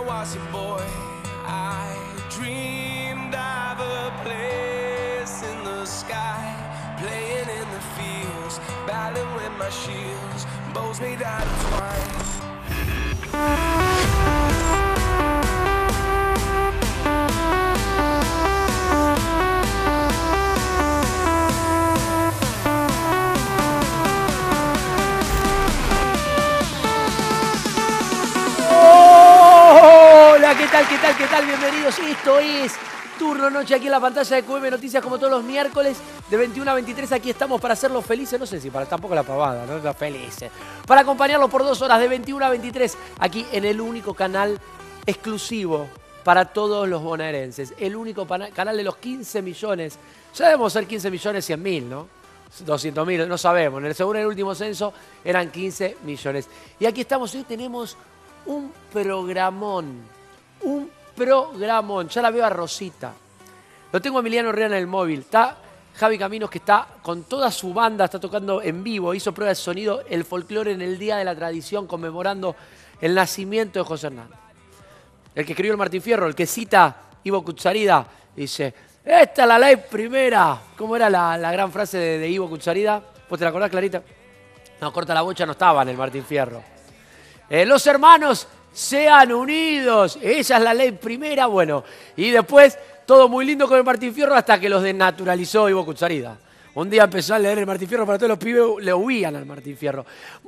was a boy, I dreamed of a place in the sky, playing in the fields, battling with my shields, bows made out of twine. Hola, ¿qué tal? ¿Qué tal? ¿Qué tal? Bienvenidos. Esto es Turno Noche aquí en la pantalla de QM Noticias, como todos los miércoles de 21 a 23. Aquí estamos para hacerlos felices. No sé si para tampoco la pavada, ¿no? Los felices. Para acompañarlos por 2 horas de 21 a 23 aquí en el único canal exclusivo para todos los bonaerenses. El único canal de los 15 millones. Ya debemos ser 15 millones 100 mil, ¿no? 200 mil, no sabemos. Según el último censo eran 15 millones. Y aquí estamos. Hoy tenemos un programón. Un programón. Ya la veo a Rosita. Lo tengo a Emiliano Herrera en el móvil. Está Javi Caminos, que está con toda su banda, está tocando en vivo. Hizo prueba de sonido, el folclore en el Día de la Tradición, conmemorando el nacimiento de José Hernández. El que escribió el Martín Fierro, el que cita Ivo Kutsarida, dice: esta es la ley primera. ¿Cómo era la gran frase de Ivo Kutsarida? ¿Vos te la acordás, Clarita? No, corta la bocha, no estaba en el Martín Fierro. Los hermanos sean unidos. Esa es la ley primera. Bueno, y después todo muy lindo con el Martín Fierro hasta que los desnaturalizó Ivo Kutsarida. Un día empezó a leer el Martín Fierro, para todos los pibes le huían al Martín Fierro.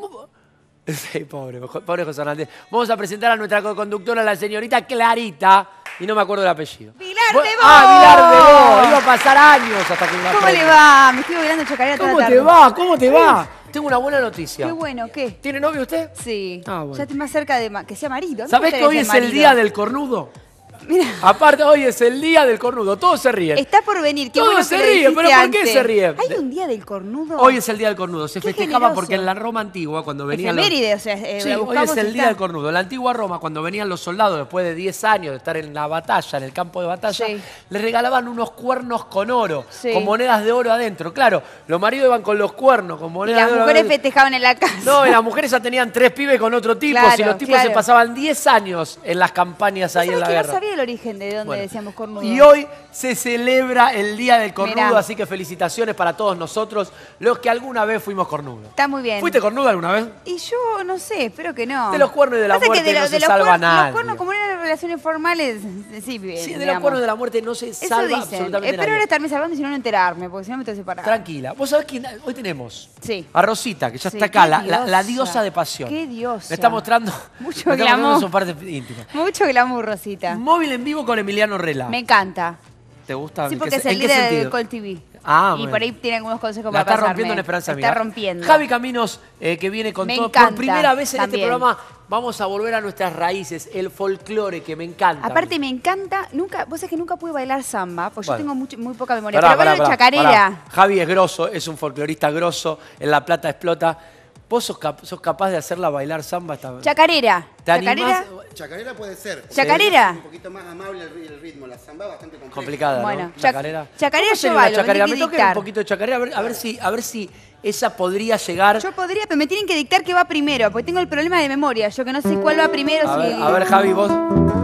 Sí, pobre José Hernández. Vamos a presentar a nuestra co-conductora, la señorita Clarita, y no me acuerdo el apellido. ¡Pilar de Bo! ¡Ah, Pilar de Bo! Iba a pasar años hasta que me la ¿Cómo aprenda. le va? Me estoy bailando chacarera toda la ¿Cómo tarde. te va? ¿Cómo te va? Tengo una buena noticia. Qué bueno, ¿qué? ¿Tiene novio usted? Sí. Ah, bueno. Ya estoy más cerca de que sea marido. ¿Sabés que hoy es el día del cornudo? Mira, Aparte, hoy es el día del cornudo. Todos se ríen. está por venir. Qué Todos bueno se que lo ríen, dijiste pero ¿por qué antes. se ríen? ¿Hay un día del cornudo? Hoy es el día del cornudo. Se Qué festejaba generoso. porque en la Roma antigua, cuando venían los... Efeméride, o sea, Sí, la hoy buscamos es y el está. día del cornudo. En la antigua Roma, cuando venían los soldados después de 10 años de estar en la batalla, en el campo de batalla, Sí. les regalaban unos cuernos con oro, Sí. con monedas de oro adentro. Claro, los maridos iban con los cuernos, con Y monedas las de oro mujeres adentro. festejaban en la casa. No, y las mujeres ya tenían 3 pibes con otro tipo. Claro, y los tipos claro. se pasaban 10 años en las campañas ahí en la que guerra. no sabía el origen de dónde Bueno, decíamos cornudo. y hoy se celebra el Día del Cornudo, Mirá. así que felicitaciones para todos nosotros, los que alguna vez fuimos cornudos. Está muy bien. ¿Fuiste cornudo alguna vez? Y yo no sé, espero que no. De los cuernos y de la Pasa que muerte no se los salva nadie. Los cuernos, como eran relaciones formales, sí, Sí, de los cuernos de la muerte no se Eso salva dicen. absolutamente Espero nadie. ahora estarme salvando y si no, no enterarme, porque si no me tengo que separar. Tranquila. Vos sabés que hoy tenemos Sí. a Rosita, que ya Sí, está acá, qué la diosa. diosa de pasión. Qué diosa. Me está mostrando, Mucho me está mostrando glamour. su parte íntima. Mucho glamour, Rosita. Móvil en vivo con Emiliano Rela. Me encanta. ¿Te gusta? Sí, ¿En porque qué- es el en qué líder sentido? del Col TV. Ah, y bueno. por ahí tiene algunos consejos La para está pasarme. rompiendo en Esperanza Está Amiga. rompiendo. Javi Caminos, que viene con Me todo. encanta, Por primera vez en también. este programa vamos a volver a nuestras raíces, el folclore, que me encanta. Aparte me encanta, vos sabés que nunca pude bailar samba, porque Bueno. yo tengo muy poca memoria. Pará, pero bailo pará, chacarera. pará. Javi es grosso, es un folclorista grosso, en La Plata explota. ¿Vos sos capaz de hacerla bailar samba esta Chacarera. ¿Te animás? Chacarera. Chacarera puede ser. Chacarera. Es un poquito más amable el ritmo. La samba es bastante compleja. complicada, Bueno, ¿no? Chacarera. chacarera ¿Cómo yo sería una bailo, me chacarera? tienen Me que toquen dictar. un poquito de chacarera, a ver si esa podría llegar. Yo podría, pero me tienen que dictar qué va primero, porque tengo el problema de memoria. Yo que no sé cuál va primero. A si... ver, Javi, vos.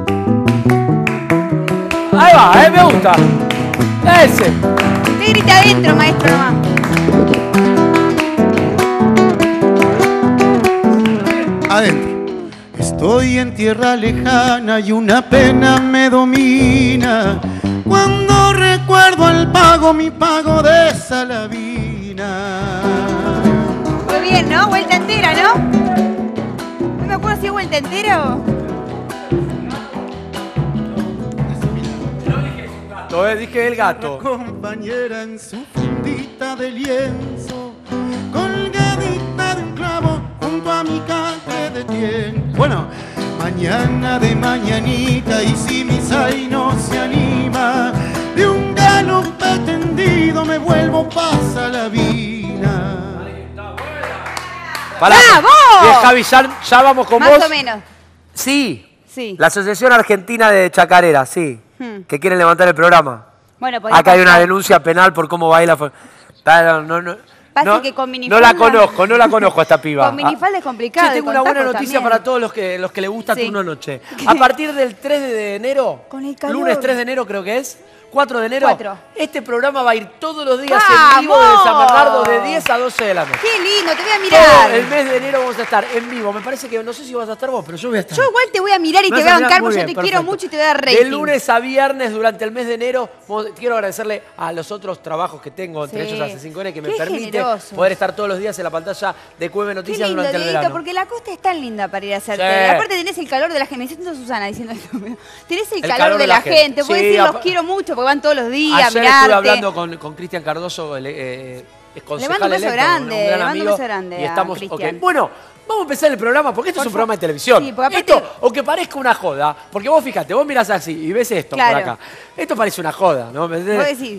Ahí va, me gusta. Ese. Te grita adentro, maestro, nomás. Adentro. Estoy en tierra lejana y una pena me domina. Cuando recuerdo al pago, mi pago de Salavina. Muy bien, ¿no? Vuelta entera, ¿no? No me acuerdo si es vuelta entera o... Dije el gato. Compañera en su fundita de lienzo, colgadita de un clavo junto a mi catre de tiempo. Bueno, mañana de mañanita y si mi sai no se anima, de un galope tendido me vuelvo pasa la vina. Pará. ¡Bravo! Bien, Javi, ya vamos con Más vos. o menos. Sí. Sí. La Asociación Argentina de Chacarera, sí. Que quieren levantar el programa. Bueno, podría Acá hay una pasar. denuncia penal por cómo baila. No Pasa que con no minifalda... no la conozco a esta piba. Con minifalda es complicado. Che, tengo una buena noticia para todos los que les gusta Turno Noche. A partir del 3 de enero, Con el calor. lunes 3 de enero creo que es, 4 de enero, 4. este programa va a ir todos los días ¡Vamos! en vivo de San Bernardo de 10 a 12 de la noche. Qué lindo, te voy a Todo mirar. el mes de enero vamos a estar en vivo. Me parece que, no sé si vas a estar vos, pero yo voy a estar. Yo igual te voy a mirar y Me te vas voy a mirar bancar muy porque yo bien, te quiero perfecto. mucho y te voy a dar rating. De lunes a viernes durante el mes de enero, quiero agradecerle a los otros trabajos que tengo, entre Sí. ellos a C5N, que me Qué permite generosos. poder estar todos los días en la pantalla de QM Qué Noticias lindo, durante el Dieguito, verano. porque la costa es tan linda para ir a hacerte. Sí. Aparte tenés el calor de la gente. Me siento Susana diciendo esto. Pero tenés el El calor de la gente. Sí, Puedes decir, los quiero mucho porque van todos los días a Ayer mirarte. estuve hablando con Cristian Cardoso, es concejal Le mando un beso electo, grande, un gran le mando un amigo, beso grande y a estamos, Cristian. ok. Bueno, vamos a empezar el programa porque esto es un programa de televisión. Sí, porque aparte- Esto, o que parezca una joda, porque vos fíjate, vos mirás así y ves esto Claro. por acá. Esto parece una joda, ¿no? ¿Me entendés? Vos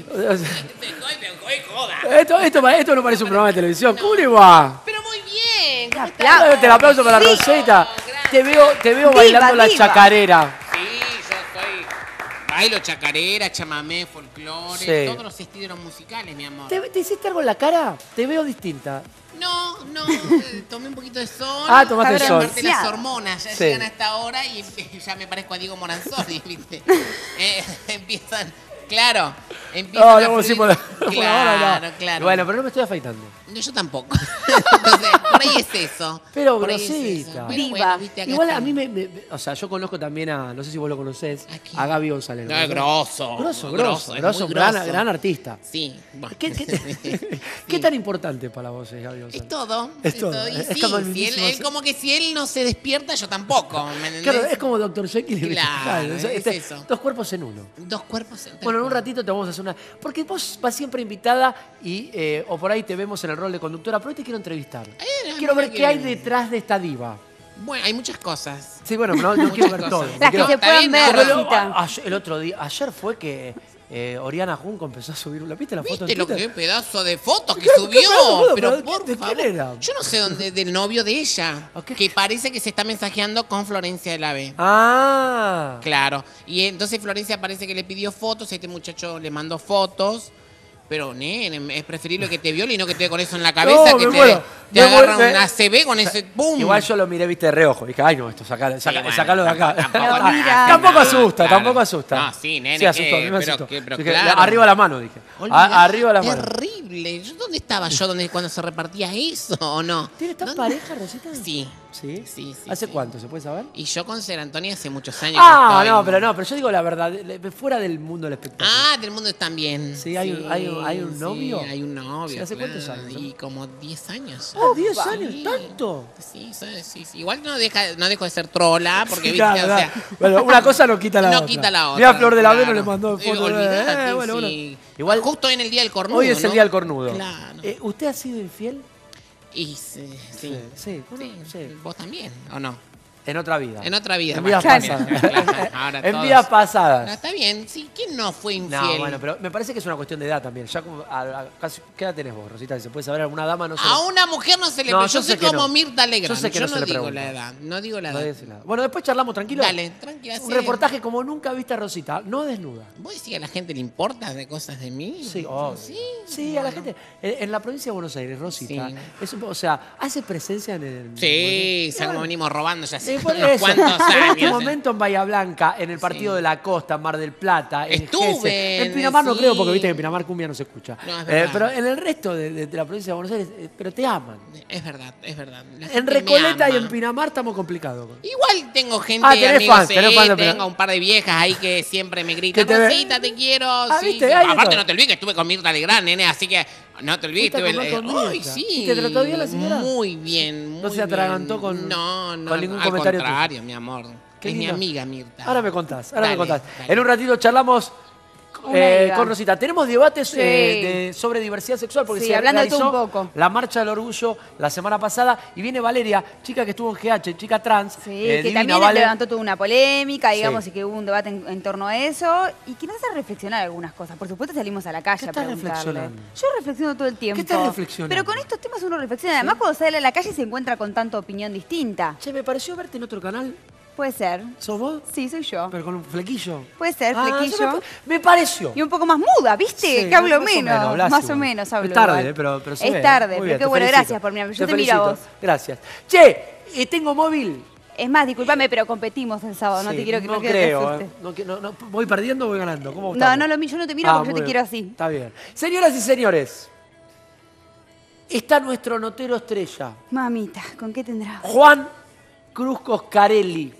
decís. Esto no parece un programa de televisión. ¿Cómo le va? Pero muy bien. ¿Cómo Un estás? aplauso. Date el aplauso para Sí. Rosetta. Te veo Diva, bailando la diva. chacarera. Sí, yo soy. Bailo chacarera, chamamé, folclore, Sí. todos los estilos musicales, mi amor. ¿Te hiciste algo en la cara? Te veo distinta. No, tomé un poquito de sol. Ah, tomaste Está sol. Aparte las hormonas ya Sí. llegan a esta hora y ya me parezco a Diego Moranzoni, ¿viste? Empiezan, claro, empiezan No, a no, fluir. sí, por ahora Claro, no. claro. Bueno, pero no me estoy afeitando. No, yo tampoco. Entonces, por ahí es eso. Pero Por ahí es Rosita. eso. Diva. viste, acá Igual a estamos. mí o sea, yo conozco también a, no sé si vos lo conocés, ¿A quién? a Gaby González. ¿lo No, es conocés? grosso. Es Grosso, muy gran, grosso. gran artista. Sí. bueno. ¿Qué tan importante para vos es Gaby González? Es todo. Es todo. Y Es sí, como el si mismísimo él como que si él no se despierta, yo tampoco. ¿Me entendés? Claro, es como Dr. Jekyll y Mr. Claro, Hyde. O sea, es eso. Dos cuerpos en uno. Dos cuerpos. Bueno, en un ratito te vamos a hacer una... Porque vos vas siempre invitada y o por ahí te vemos en el rol de conductora, pero hoy te quiero entrevistar. Quiero ver qué hay detrás de esta diva. Bueno, hay muchas cosas. Sí, bueno, no quiero ver cosas. todo. Las que Quiero- se está puedan bien, ver, no, Rosita. El otro día, ayer fue que Oriana Junco empezó a subir una... ¿Viste la foto ¿Viste en lo Twitter? que pedazo de fotos que ¿Qué subió? pedazo de foto? Pero ¿Pero por de quién favor. era? Yo no sé dónde, del novio de ella. ¿A qué? Que parece que se está mensajeando con Florencia del Ave. Ah. Claro. Y entonces Florencia parece que le pidió fotos, este muchacho le mandó fotos. Pero, nene, es preferible que te viole y no que te dé con eso en la cabeza, No, que me te, muero. te Me agarra muero, un ACV con ese ¡pum! Igual yo lo miré, viste, de reojo. Dije, ay, no, esto, sacalo bueno, de acá. tampoco- mira. Tampoco asusta, Claro. tampoco asusta. No, sí, nene, Sí, asustó, ¿qué? a mí me Pero asustó. qué, pero Dije, claro. arriba la mano, dije. Olvidate, Arriba la mano. Terrible. ¿Dónde estaba yo cuando se repartía eso o no? ¿Tienes tan ¿Dónde? pareja, Rosita? Sí. ¿Sí? Sí, sí, ¿Hace sí. cuánto? ¿Se puede saber? Y yo con Ser Antonia hace muchos años. Ah, que no, estoy. pero yo digo la verdad, fuera del mundo del espectáculo. Ah, del mundo también. Sí, hay un novio. Sí, hay un novio. Sí, ¿hace cuántos claro, años, no? Y como 10 años. Ah, 10 Opa. años, Sí. tanto. Sí, sí. Igual no dejo de ser trola, porque Claro, viste, claro. o sea, Bueno, una cosa no quita la no otra. quita la otra. Mira, Flor de la claro. Veno le mandó foto. Olvídate, Bueno. sí. Igual, Justo en el día del cornudo. hoy es el ¿no? día del cornudo. Claro. ¿Usted ha sido infiel? Y sí. Sí, bueno, sí. ¿Vos también o no? En otra vida. En otra vida. En vidas Bueno, pasadas. claro, ahora En todos- vidas Ah, pasadas. está bien, sí. ¿Quién no fue infiel? No, bueno, pero me parece que es una cuestión de edad también. Ya como ¿qué edad tenés vos, Rosita? Si se puede saber, alguna dama no sé. A una mujer no se le No, pregunta. yo Yo sé soy que como no. Mirta Legrand. Yo sé que no se no le digo pregunta. la edad. No digo la No edad. dice nada. Bueno, después charlamos tranquilo. Dale, tranquila. Un sí. reportaje como nunca viste a Rosita, no desnuda. ¿Vos decís que a la gente le importa de cosas de mí? Sí, obvio. Sí, a la gente. En la provincia de Buenos Aires, Rosita, Sí. es o sea, hace presencia en el. Sí, Bueno, como venimos robando ya hace Sí, por unos eso. cuantos En años. este momento en Bahía Blanca, en el partido Sí. de la Costa, en Mar del Plata, en Estuve Gese. En en- Pinamar no sí. creo, porque viste que en Pinamar cumbia no se escucha. No, es verdad. Pero en el resto de la provincia de Buenos Aires, pero te aman. Es verdad, es verdad. La En gente me Recoleta y ama. en Pinamar estamos complicados. Igual tengo gente, Ah, tenés amigos, fans, tenés fans de tengo Pinamar. un par de viejas ahí que siempre me gritan, Que te ven. Rosita, te quiero. Ah, sí, ¿viste? sí. Hay de Aparte, todo. no te olvides que estuve con Mirta Legrand, nene, así que no te olvides. Fuiste a Estuve, comer con Ay, Mirta. sí. ¿Y te trató bien la señora? Muy bien, muy No se atragantó bien. con- No, no, con ningún al comentario contrario, mi amor. Qué Es mi lindo. amiga Mirta. Ahora me contás, Dale, dale. dale. En un ratito charlamos Una diva. con Rosita. Tenemos debates Sí. sobre diversidad sexual porque Sí, se hablando de realizó todo un poco. la Marcha del Orgullo la semana pasada y viene Valeria, chica que estuvo en GH, chica trans. Sí, que divina, también Vale. levantó toda una polémica, digamos, Sí. y que hubo un debate en torno a eso, y que nos hace reflexionar algunas cosas. Por supuesto salimos a la calle ¿Qué a estás preguntarle. reflexionando? Yo reflexiono todo el tiempo. estás reflexionando? Pero con estos temas uno reflexiona. Además, cuando sale a la calle se encuentra con tanta opinión distinta. Che, me pareció verte en otro canal Puede ser. ¿Sos vos? Sí, soy yo. Pero con un flequillo. Puede ser, Ah, flequillo. eso me pareció. Y un poco más muda, ¿viste? Sí, que hablo más o menos. hablas Más o igual. menos hablo Es tarde, igual. pero se es ve. tarde, Muy pero bien, qué te bueno, felicito. gracias por mirarme. Yo te miro a felicito. vos. Gracias. Che, tengo móvil. Es más, discúlpame, pero competimos el sábado. No Sí, te quiero que no no quiero creo. que te asustes. No, ¿voy perdiendo o voy ganando? ¿Cómo No, estamos? no, yo no te miro porque yo muy te bien. quiero así. Está bien. Señoras y señores, está nuestro notero estrella, Mamita, ¿con qué tendrá? Juan Cruz Coscarelli.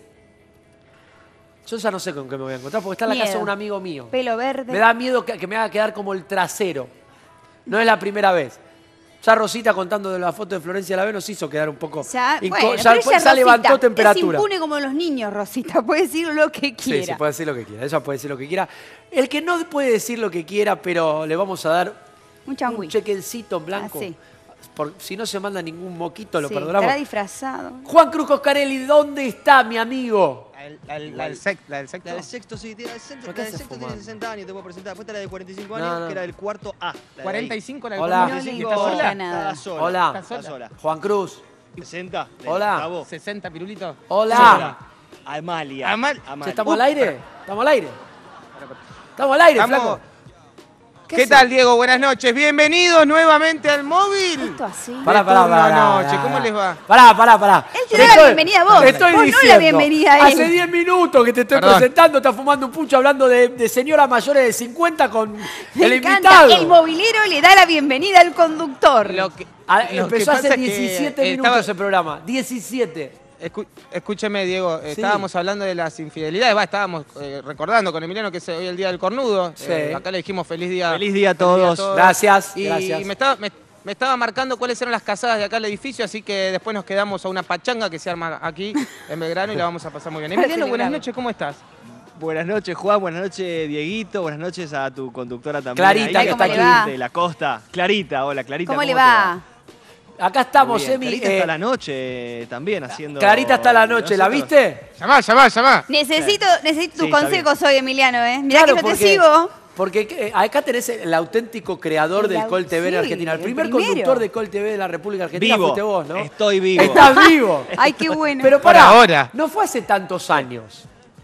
Yo ya no sé con qué me voy a encontrar porque está en la Miedo. casa de un amigo mío. Pelo verde. Me da miedo que me haga quedar como el trasero. No es la primera vez. Ya Rosita contando de la foto de Florencia Lavén nos hizo quedar un poco... Ya, inco- bueno, ya, pero ella es ya levantó Rosita. temperatura. Es impune como los niños, Rosita. Puede decir lo que quiera. Sí, puede decir lo que quiera. Ella puede decir lo que quiera. El que no puede decir lo que quiera, pero le vamos a dar Un un changüí. chequecito en blanco. Ah, sí. Si no se manda ningún moquito, lo Sí, perdonamos. estará disfrazado. Juan Cruz Coscarelli, ¿dónde está mi amigo? La del sexto. La del sexto, sí, la del sexto, ¿Por qué la del haces sexto fumar? tiene 60 años, te puedo presentar. Después está la de 45 No, años, no. que era del cuarto A. la de 45 la del Hola. 45. No le ¿Estás importa sola? nada. Está sola. Hola. Está sola. Juan Cruz. 60. del Hola. octavo. 60 pirulitos. Hola. Amalia. Che, ¿Estamos al aire? ¿Estamos al aire? Estamos al aire, Estamos- flaco. ¿Qué tal, Diego? Buenas noches. Bienvenidos nuevamente al móvil. Esto así. Pará. Noche. ¿Cómo les va? Pará. Él te da la bienvenida a vos. Te estoy Vos no la diciendo. bienvenida a él. Hace 10 minutos que te estoy Perdón. presentando, estás fumando un pucho hablando de señoras mayores de 50 con Me el encanta. invitado. El movilero le da la bienvenida al conductor. Lo que, Ah, lo que empezó pasa hace es que 17 minutos estaba- ese programa. 17. Escúcheme, Diego. Estábamos hablando de las infidelidades. Estábamos recordando con Emiliano que es hoy el Día del Cornudo. Sí. Acá le dijimos feliz día. Feliz día a todos. Gracias, Y gracias. me estaba marcando cuáles eran las casadas de acá del edificio, así que después nos quedamos a una pachanga que se arma aquí en Belgrano y la vamos a pasar muy bien. Para Emiliano, buenas celebrarlo. noches, ¿cómo estás? Buenas noches, Juan. Buenas noches, Dieguito. Buenas noches a tu conductora también. Clarita, ahí, que ¿cómo está le aquí. va? De la costa. Clarita, hola, Clarita. ¿Cómo le te va? Acá estamos, Muy bien. Emi. Clarita está la noche también haciendo... Clarita está la noche, ¿la nosotros- viste? Llamá. Necesito tus Sí, está consejos hoy, Emiliano, ¿eh? Mirá que yo te sigo. Porque acá tenés el auténtico creador El del au- Col TV en sí, Argentina. El el primer primero. conductor de Col TV de la República Argentina Vivo. fuiste vos, ¿no? Estoy vivo. Estás vivo. Ay, qué bueno. Pero Por pará, ahora. no fue hace tantos años.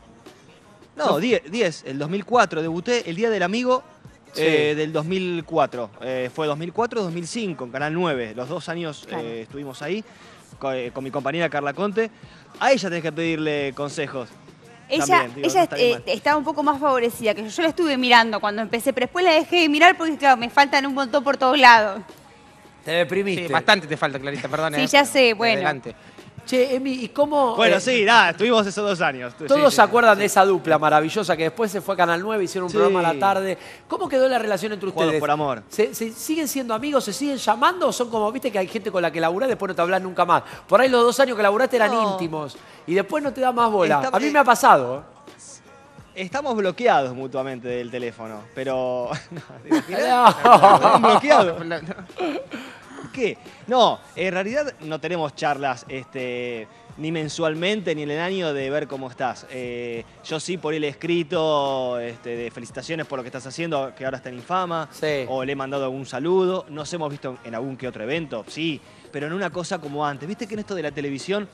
No, 10. El 2004 debuté el Día del Amigo Sí. del 2004. Fue 2004-2005 en Canal 9. Los 2 años Claro. estuvimos ahí con mi compañera Carla Conte. A ella tenés que pedirle consejos. Ella, También, digo, no está bien mal. estaba un poco más favorecida que yo. Yo la estuve mirando cuando empecé, pero después la dejé de mirar porque, claro, me faltan un montón por todos lados. Te deprimiste. Sí, bastante te falta, Clarita, perdón. Sí, ya sé, bueno. Adelante. Che, Emi, ¿y cómo...? Bueno, sí, nada, estuvimos esos 2 años. Todos Sí, se acuerdan de esa dupla maravillosa que después se fue a Canal 9, hicieron un Sí. programa a la tarde. ¿Cómo quedó la relación entre Jugados ustedes? por amor. ¿Se siguen siendo amigos? ¿Se siguen llamando? ¿O son como, viste que hay gente con la que laburás después no te hablas nunca más? Por ahí los 2 años que laburaste eran No. íntimos y después no te da más bola. Está- A mí me ha pasado. Estamos bloqueados mutuamente del teléfono, pero... No, ¿te imaginas? No. Estamos bloqueados. ¿Por qué? No, en realidad no tenemos charlas ni mensualmente ni en el año de ver cómo estás. Yo sí por él he escrito de felicitaciones por lo que estás haciendo, que ahora está en Infama, Sí. o le he mandado algún saludo. Nos hemos visto en algún que otro evento, sí, pero en una cosa como antes. Viste que en esto de la televisión,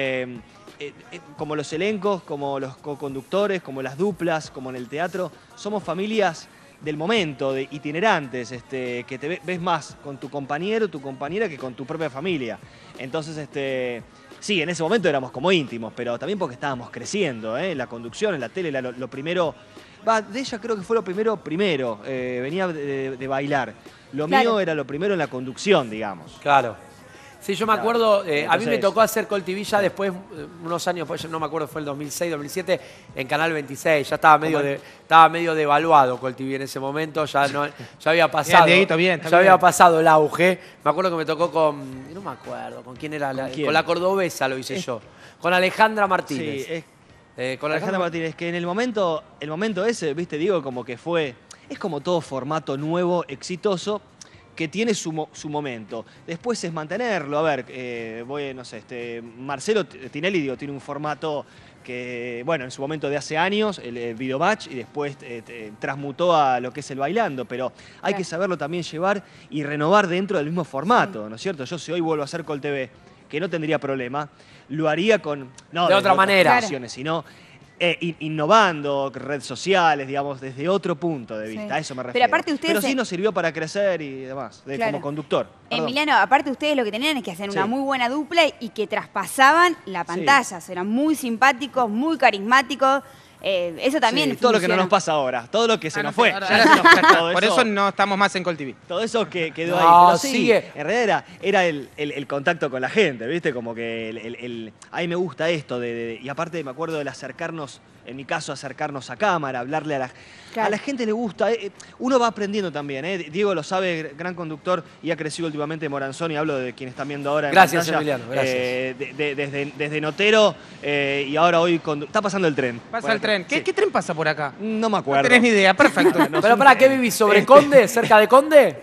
como los elencos, como los co-conductores, como las duplas, como en el teatro, somos familias del momento, de itinerantes, que te ves más con tu compañero, tu compañera, que con tu propia familia. Entonces, sí, en ese momento éramos como íntimos, pero también porque estábamos creciendo, en la conducción, en la tele, lo primero... de ella creo que fue lo primero, venía de bailar. Lo Claro. mío era lo primero en la conducción, digamos. Claro. Sí, yo me Claro. acuerdo, a mí me Entonces- tocó hacer Col TV ya después, unos años después, no me acuerdo, fue el 2006, 2007, en Canal 26, ya estaba medio devaluado Col TV en ese momento, ya había pasado. Bien, Dieguito, bien, está ya había bien. pasado el auge. Me acuerdo que me tocó no me acuerdo, ¿con quién era? quién? Con la cordobesa lo hice yo, con Alejandra Martínez. Sí, Con Alejandra Martínez, que en el momento ese, viste, digo, como que es como todo formato nuevo, exitoso, que tiene su momento. Después es mantenerlo. A ver, no sé, Marcelo Tinelli, digo, tiene un formato que, bueno, en su momento de hace años, el Video Match, y después transmutó a lo que es el bailando, pero hay que saberlo también llevar y renovar dentro del mismo formato, ¿no es cierto? Yo si hoy vuelvo a hacer Col TV, que no tendría problema, lo haría con... No, De otra otras manera. producciones, sino innovando, redes sociales, digamos, desde otro punto de vista. Sí. A eso me refiero. Pero aparte ustedes Pero sí se- nos sirvió para crecer y demás, Claro. como conductor. Perdón. Emiliano, aparte ustedes lo que tenían es que hacer una Sí. muy buena dupla y que traspasaban la pantalla. O sea, eran muy simpáticos, muy carismáticos. Eso también Sí, todo lo que no funciona. nos pasa ahora, todo lo que se Ah, no nos sé, fue. ahora- Ya se nos fue todo Por eso no estamos más en Col TV. Todo eso que quedó No, ahí. Pero sí, sigue. en realidad era el contacto con la gente, ¿viste? Como que a mí me gusta esto. Y aparte me acuerdo del acercarnos, en mi caso, acercarnos a cámara, hablarle a la... Claro. A la gente le gusta. Uno va aprendiendo también, ¿eh? Diego lo sabe, gran conductor, y ha crecido últimamente Moranzón, y hablo de quienes están viendo ahora en Gracias, pantalla. Emiliano, gracias. Desde notero y ahora hoy... Está pasando el tren. Pasa Por el acá. tren. Sí. ¿Qué tren pasa por acá? No me No acuerdo. tenés ni idea. Perfecto. No Pero sé. pará, ¿qué vivís? ¿Sobre Conde? ¿Cerca de Conde?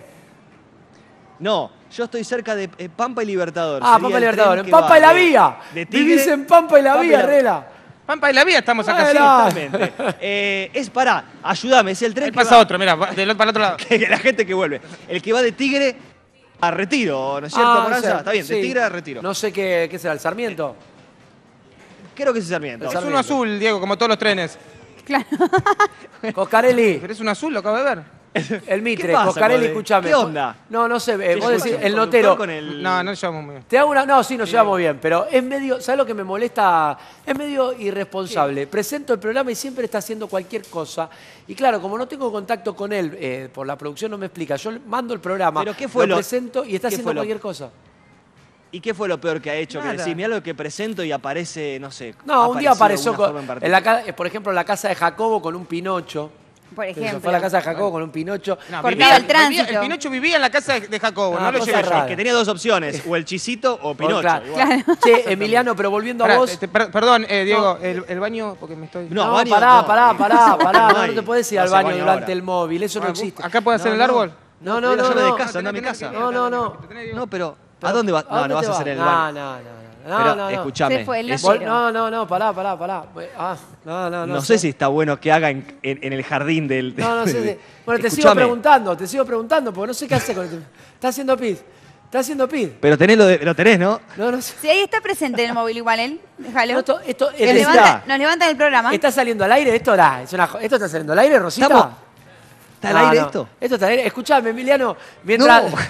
No, yo estoy cerca de Pampa y Libertador. Ah, Sería Pampa y el Libertador. tren En que Pampa va y la de- Vía. de Tigre- Vivís en Pampa y la Pampa y Vía, la- Rela. Pampa y la Vía estamos acá. sí. Ah, Exactamente. Ayúdame, es el tren Ahí que pasa va- otro, mira, para el otro lado. que la gente que vuelve. El que va de Tigre a Retiro, ¿no es cierto, Ah, Moranza? o sea, Está bien, de sí. Tigre a Retiro. No sé qué será, el Sarmiento. Creo que es Sarmiento. Es uno azul, Diego, como todos los trenes. Claro. Coscarelli, Pero es un azul, lo acabo de ver. el Mitre, ¿Qué pasa Coscarelli, con el- escúchame. qué onda? No sé, ¿Qué vos decís, pasa? el Conductor notero. con el- No, no nos llevamos muy bien. Te hago una. No, sí, nos llevamos bien, pero es medio. ¿Sabes lo que me molesta? Es medio irresponsable. Presento el programa y siempre está haciendo cualquier cosa. Y claro, como no tengo contacto con él, por la producción no me explica. Yo mando el programa, ¿Pero qué fue lo lo- presento y está qué haciendo fue lo- cualquier cosa. ¿Y qué fue lo peor que ha hecho? Que Nada. decís, mirá lo que presento y aparece, no sé. No, un día apareció, de una forma en en la, particular. por ejemplo, en la casa de Jacobo con un Pinocho. Por ejemplo. Fue a la casa de Jacobo con un Pinocho. No, Cortaba el tránsito. el Pinocho vivía en la casa de Jacobo, Ah, no lo cosa llevé yo. rara. Que tenía dos opciones, o el Chisito o Pinocho. Claro. igual. Che, Emiliano, pero volviendo a Pará, vos. perdón, Diego, el baño, porque me estoy... No, No, baño pará, no. pará. hay. No te podés ir al Vas baño baño durante ahora. el móvil, eso no existe. ¿Acá puede hacer No, el no. árbol? No, Pedí la llave de casa, Ah, anda a mi tenés casa. que- No. No, pero ¿a dónde vas? ¿A No, dónde no vas te a hacer vas? el baño. No. Pero escuchame. Se fue el eso- notero. No, pará. Ah, no. No sé si está bueno que haga en el jardín del... No sé. Bueno, te sigo Escuchame, preguntando, porque no sé qué hace con el... Está haciendo pis. Pero lo tenés, ¿no? No sé. Si ahí está presente en el móvil igual él, déjalo. No, esto Nos es- nos levantan el programa. ¿Está saliendo al aire? ¿Esto está saliendo al aire, Rosita? Estamos- ¿Está al No, aire no. esto? Esto está al aire. Escuchame, Emiliano, mientras... No.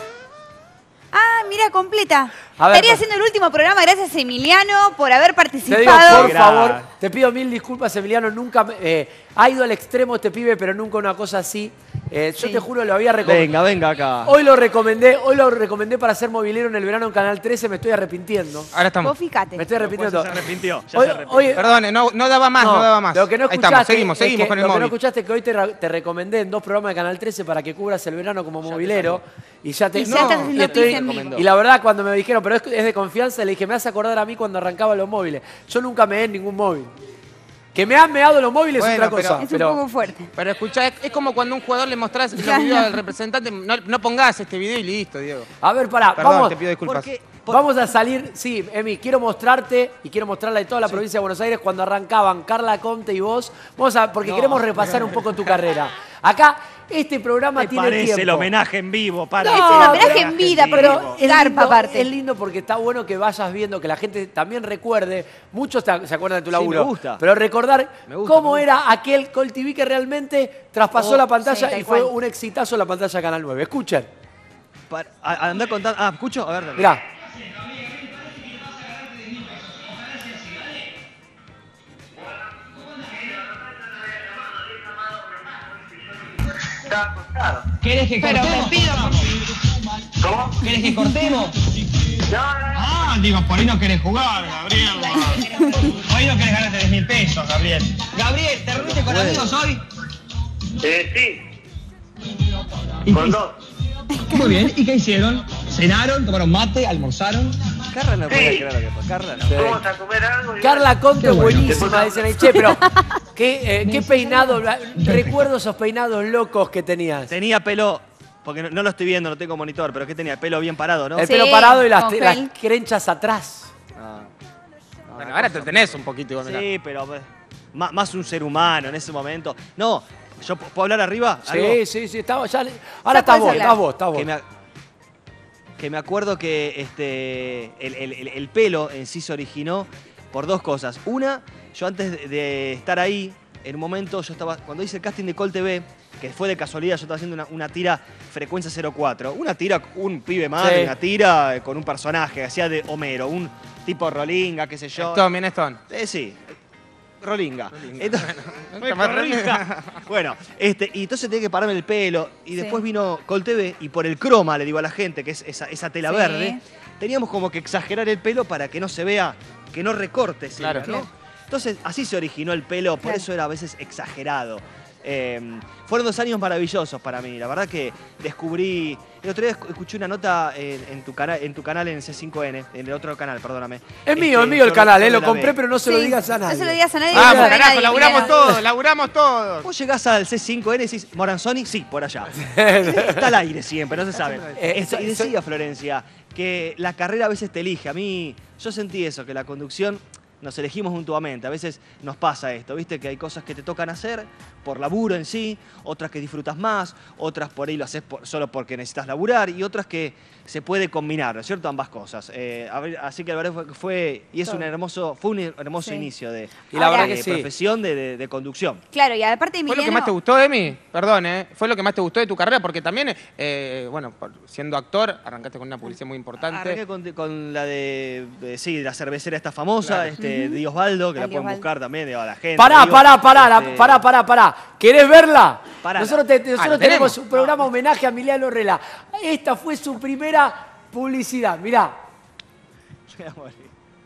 Ah, mira, completa. A ver, Estaría pa- haciendo el último programa. Gracias, Emiliano, por haber Te digo, participado. por favor, Gracias. te pido mil disculpas, Emiliano. Nunca ha ido al extremo este pibe, pero nunca una cosa así. Yo te juro, lo había recomendado. Venga acá. Hoy lo recomendé para ser movilero en el verano en Canal 13. Me estoy arrepintiendo. Ahora estamos. Vos fijate. Me estoy arrepintiendo. Se arrepintió. Ya Hoy- se arrepintió. hoy- Perdón, no daba más. Lo que no Ahí escuchaste estamos, seguimos es que- con el lo que no móvil. escuchaste es que hoy te recomendé en 2 programas de Canal 13 para que cubras el verano como movilero. Y ya te... Y ya estás haciendo estoy- pis en vivo. y la verdad, cuando me dijeron, pero es de confianza, le dije, me vas a acordar a mí cuando arrancaba los móviles. Yo nunca me en ningún móvil. Que me han meado los móviles Bueno, es otra cosa. Es un poco fuerte. Pero escuchá, es como cuando a un jugador le mostrás los Claro. videos del representante. No pongas este video y listo, Diego. A ver, pará, Perdón, vamos. te pido disculpas. Porque- Vamos a salir, sí, Emi, quiero mostrarte y quiero mostrarle a toda la provincia de Buenos Aires cuando arrancaban Carla Conte y vos. Porque queremos repasar un poco tu carrera. Acá, este programa Me tiene parece tiempo. el homenaje en vivo. Para. Es un homenaje en vida, Pero es Garpa lindo, aparte. es lindo porque está bueno que vayas viendo, que la gente también recuerde. Muchos se acuerdan de tu Sí, laburo. me gusta. Pero recordar Me gusta, cómo me era aquel Col TV que realmente traspasó la pantalla sí, tal y fue cual. un exitazo en la pantalla de Canal 9. Escuchen. Andá contando. Ah, ¿escucho? A ver, dale. Mirá. ¿Querés que cortemos? ¿Cómo? ¿Querés que cortemos? Ah, digo, por ahí no querés jugar, Gabriel. Hoy no querés ganar 3.000 pesos, Gabriel. Gabriel, ¿te reuniste con amigos hoy? Sí. Con dos. Muy bien, ¿y qué hicieron? ¿Cenaron? ¿Tomaron mate? ¿Almorzaron? Carla no puede Sí. creer lo que pasa. Carla no. Vamos a comer algo. y- Carla Conte Qué es bueno. buenísima, dicen ahí. Che, pero qué peinado, recuerdo esos peinados locos que tenías. Tenía pelo, porque no lo estoy viendo, no tengo monitor, pero que tenía pelo bien parado, ¿no? El Sí, pelo parado y las con gel. crenchas atrás. Ah. Bueno, ahora te tenés un poquito igual, mirá. Sí, pero más un ser humano en ese momento. No, ¿yo puedo hablar arriba? ¿Algo? Sí, estaba ya. Ahora estás puedes vos, hablar. estás vos. Que me ha- que me acuerdo que el pelo en sí se originó por dos cosas. Una, yo antes de estar ahí, en un momento yo estaba, cuando hice el casting de Col TV, que fue de casualidad, yo estaba haciendo una tira Frecuencia 04. Una tira, un pibe más, Sí. una tira con un personaje, hacía de Homero, un tipo Rolinga, qué sé yo. Stone, bien Stone. Sí, Rolinga. Entonces, Está más Rolinga. bueno, y entonces tenía que pararme el pelo. Y después vino Col TV y por el croma, le digo a la gente, que es esa tela Sí. verde, teníamos como que exagerar el pelo para que no se vea, que no recorte. Claro. ¿no? Entonces, así se originó el pelo, por eso era a veces exagerado. Fueron 2 años maravillosos para mí. La verdad que descubrí... El otro día escuché una nota en tu canal en C5N, en el otro canal, perdóname. Es mío el canal, lo la compré, B. pero no se lo Sí. digas a nadie. No se lo digas a nadie. Vamos, no sabe carajo, nadie, laburamos mirá. todos, laburamos todos. Vos llegás al C5N y decís, Moranzoni, sí, por allá. Está al aire siempre, no se sabe. Y decía Florencia que la carrera a veces te elige. A mí, yo sentí eso, que la conducción nos elegimos mutuamente. A veces nos pasa esto, ¿viste? Que hay cosas que te tocan hacer por laburo en sí, otras que disfrutas más, otras por ahí lo haces solo porque necesitas laburar y otras que se puede combinar, ¿no es cierto? Ambas cosas. Así que la verdad fue y es un hermoso Sí. inicio de, Y la verdad que de sí. profesión de conducción. Claro, y aparte ¿Fue lo Emiliano... que más te gustó, Emi? Perdón, ¿Fue lo que más te gustó de tu carrera? Porque también, bueno, siendo actor, arrancaste con una publicidad muy importante. Arranqué con la de la cervecera esta famosa, Claro. de Osvaldo, que la Di pueden Osvaldo. buscar también, digo, a la gente. Pará, digo, pará. ¿Querés verla? Pará. Nosotros ¿la tenemos tenemos? un programa homenaje a Emiliano Rela. Esta fue su primera publicidad. Mirá. Me voy a morir.